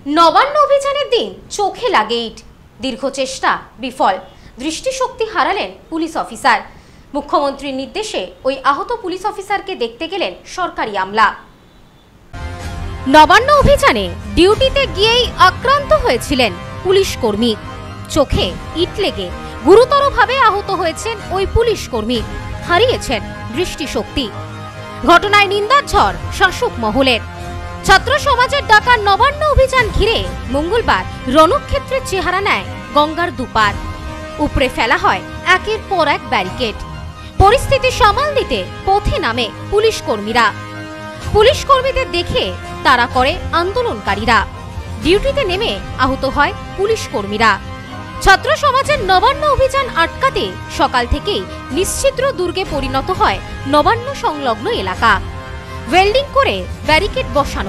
নবান্ন অভিযানের দিন চোখে লাগে ইট, দীর্ঘ চেষ্টা বিফল, দৃষ্টিশক্তি হারালেন পুলিশ অফিসার। মুখ্যমন্ত্রীর নির্দেশে ওই আহত পুলিশ অফিসারকে দেখতে গেলেন সরকারি আমলা। নবান্ন অভিযানে ডিউটিতে গিয়েই আক্রান্ত হয়েছিলেন পুলিশ কর্মী। চোখে ইট লেগে গুরুতরভাবে আহত হয়েছেন ওই পুলিশ কর্মী, হারিয়েছেন দৃষ্টিশক্তি। ঘটনায় নিন্দার ঝড় শাসক মহলের। ছাত্র সমাজের ডাকা নবান্ন অভিযান ঘিরে মঙ্গলবার রণক্ষেত্রের চেহারা নেয় গঙ্গার দুপার। উপড়ে ফেলা হয় একের পর এক ব্যারিকেড। পরিস্থিতি সামাল দিতে পথে নামে পুলিশ কর্মীরা। পুলিশ কর্মীদের দেখে তাড়া করে আন্দোলনকারীরা। ডিউটিতে নেমে আহত হয় পুলিশ কর্মীরা। ছাত্র সমাজের নবান্ন অভিযান আটকাতে সকাল থেকেই নিশ্চিদ্র দুর্গে পরিণত হয় নবান্ন সংলগ্ন এলাকা। ওয়েল্ডিং করে ব্যারিকেড বসানো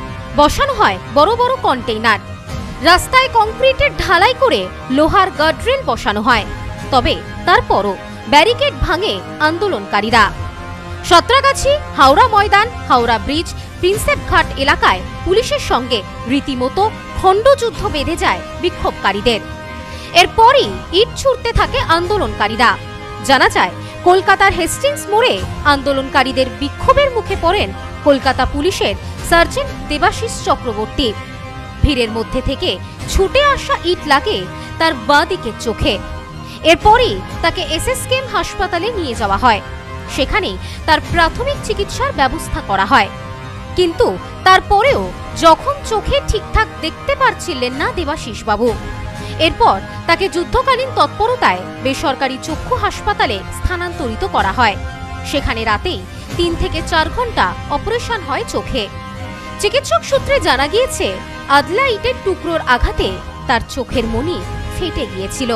হয় বড় বড় কন্টেইনার। রাস্তায় কংক্রিটের ঢালাই করে লোহার গার্ডরেল বসানো হয়। তবে তারপরও ব্যারিকেড ভাঙে আন্দোলনকারীরা। সাঁতরাগাছি, হাওড়া ময়দান, হাওড়া ব্রিজ, প্রিন্সেপ ঘাট এলাকায় পুলিশের সঙ্গে রীতিমতো খণ্ডযুদ্ধ বেঁধে যায় বিক্ষোভকারীদের। এরপরই ইট ছুড়তে থাকে আন্দোলনকারীরা। জানা যায়, কলকাতার হেস্টিংস মোড়ে আন্দোলনকারীদের বিক্ষোভের মুখে পড়েন কলকাতা পুলিশের সার্জেন্ট দেবাশিস চক্রবর্তী। ভিড়ের মধ্যে থেকে ছুটে আসা ইট লাগে তার বাঁ দিকের চোখে। এরপরই তাকে এসএসকেএম হাসপাতালে নিয়ে যাওয়া হয়। সেখানেই তার প্রাথমিক চিকিৎসার ব্যবস্থা করা হয়। কিন্তু তারপরেও যখন চোখে ঠিকঠাক দেখতে পারছিলেন না দেবাশিস বাবু, এরপর তাকে যুদ্ধকালীন তৎপরতায় বেসরকারি চক্ষু হাসপাতালে স্থানান্তরিত করা হয়। সেখানে রাতেই 3 থেকে 4 ঘন্টা অপারেশন হয় চোখে। চিকিৎসক সূত্রে জানা গিয়েছে, আদলা ইটের টুকরোর আঘাতে তার চোখের মণি ফেটে গিয়েছিল।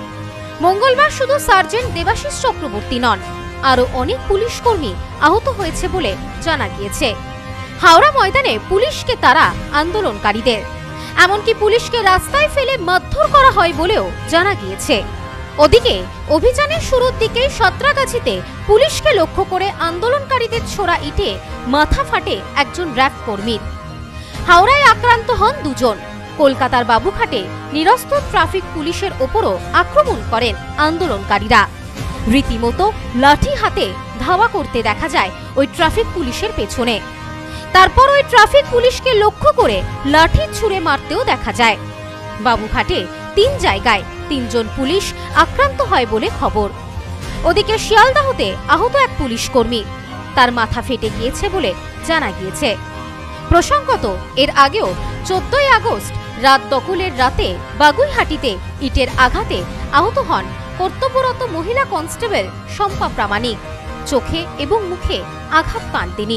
মঙ্গলবার শুধু সার্জেন্ট দেবাশিস চক্রবর্তী নন, আরও অনেক পুলিশ কর্মী আহত হয়েছে বলে জানা গিয়েছে। হাওড়া ময়দানে পুলিশকে তাড়া আন্দোলনকারীদের, এমনকি পুলিশকে রাস্তায় ফেলে মারধর করা হয় বলেও জানা গিয়েছে। ওদিকে অভিযানের শুরুর দিকে সাঁতরাগাছিতে পুলিশকে লক্ষ্য করে আন্দোলনকারীদের ছোড়া ইটে মাথা ফাটে একজন র্যাব কর্মীর। হাওড়ায় আক্রান্ত হন 2 জন। কলকাতার বাবুঘাটে নিরস্ত ট্রাফিক পুলিশের ওপরও আক্রমণ করেন আন্দোলনকারীরা। রীতিমতো লাঠি হাতে ধাওয়া করতে দেখা যায় ওই ট্রাফিক পুলিশের পেছনে। তারপর ওই ট্রাফিক পুলিশকে লক্ষ্য করে লাঠি ছুঁড়ে মারতেও দেখা যায়। বাবুঘাটে 3 জায়গায় 3 জন পুলিশ আক্রান্ত হয় বলে খবর। ওদিকে শিয়ালদাহতে আহত এক পুলিশ কর্মী, তার মাথা ফেটে গিয়েছে বলে জানা গিয়েছে। প্রসঙ্গত, এর আগেও 14ই আগস্ট রাত দখলের রাতে বাগুইহাটিতে ইটের আঘাতে আহত হন কর্তব্যরত মহিলা কনস্টেবল শম্পা প্রামাণিক। চোখে এবং মুখে আঘাত পান তিনি।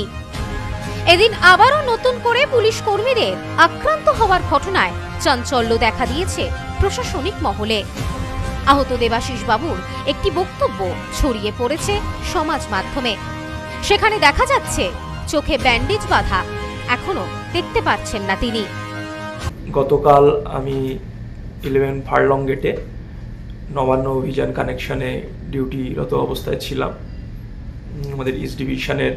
এদিন আবারও নতুন করে পুলিশ কর্মীদের আক্রান্ত হওয়ার ঘটনায় চাঞ্চল্য দেখা দিয়েছে প্রশাসনিক মহলে। আহত দেবাশিস বাবুর একটি বক্তব্য ছড়িয়ে পড়েছে সমাজ মাধ্যমে। সেখানে দেখা যাচ্ছে চোখে ব্যান্ডেজ বাঁধা, এখনো দেখতে পাচ্ছেন না তিনি। গতকাল আমি 11 ফার্লং গেটে নবান্ন অভিযান কানেকশনে ডিউটিরত অবস্থায় ছিলাম। আমাদের ইস্ট ডিভিশনের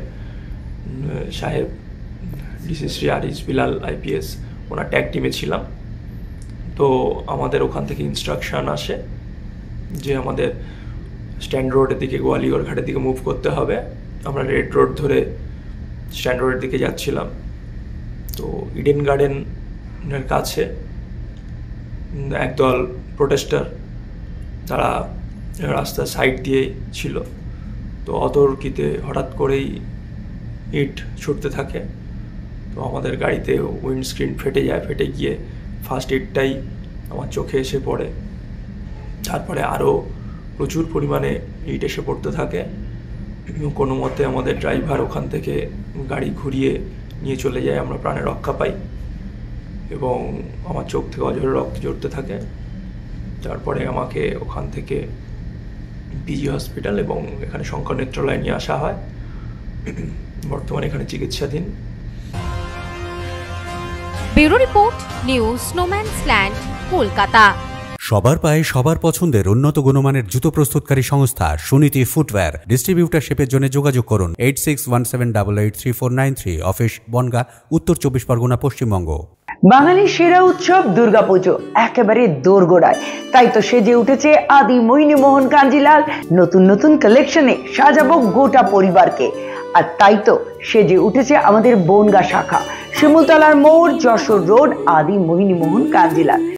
সাহেব ডিসি শ্রী আরিজ বিলাল IPS, ওনার ট্যাগ টিমে ছিলাম। তো আমাদের ওখান থেকে ইনস্ট্রাকশন আসে যে আমাদের স্ট্যান্ড রোডের দিকে, গোয়ালিয়র ঘাটের দিকে মুভ করতে হবে। আমরা রেড রোড ধরে স্ট্যান্ড রোডের দিকে যাচ্ছিলাম। তো ইডেন গার্ডেনের কাছে একদল প্রোটেস্টার, তারা রাস্তার সাইড দিয়ে ছিল। তো অতর্কিতে হঠাৎ করেই ইট ছুটতে থাকে। তো আমাদের গাড়িতে উইন্ডস্ক্রিন ফেটে যায়। ফেটে গিয়ে ফার্স্ট ইটটাই আমার চোখে এসে পড়ে। তারপরে আরও প্রচুর পরিমাণে ইট এসে পড়তে থাকে। কোনো মতে আমাদের ড্রাইভার ওখান থেকে গাড়ি ঘুরিয়ে নিয়ে চলে যায়। আমরা প্রাণে রক্ষা পাই এবং আমার চোখ থেকে অঝরে রক্ত ঝরতে থাকে। তারপরে আমাকে ওখান থেকে পিজি হসপিটাল এবং এখানে শঙ্কর নেত্রালয়ে নিয়ে আসা হয়। বর্তমানে এখানে চিকিৎসাধীন। ব্যুরো রিপোর্ট, নিউজ স্নোম্যানসল্যান্ড, কলকাতা। সবার পায়ে সবার পছন্দের উন্নত গুণমানের জুতো প্রস্তুতকারী সংস্থা সুনীতি ফুটওয়্যার। ডিস্ট্রিবিউটারশিপের জন্য যোগাযোগ করুন 8617883493, অফিস বনগাঁ, উত্তর 24 পরগনা, পশ্চিমবঙ্গ। বাঙালির সেরা উৎসব দুর্গাপুজো একেবারে দোরগোড়ায়, তাই তো সেজে উঠেছে আদি মোহিনীমোহন কাঞ্জিলাল। নতুন নতুন কালেকশনে সাজাবো গোটা পরিবারকে। আর তাই তো সেজে উঠেছে আমাদের বনগাঁ শাখা, শিমুলতলার মোড়, যশোর রোড, আদি মোহিনীমোহন কাঞ্জিলাল।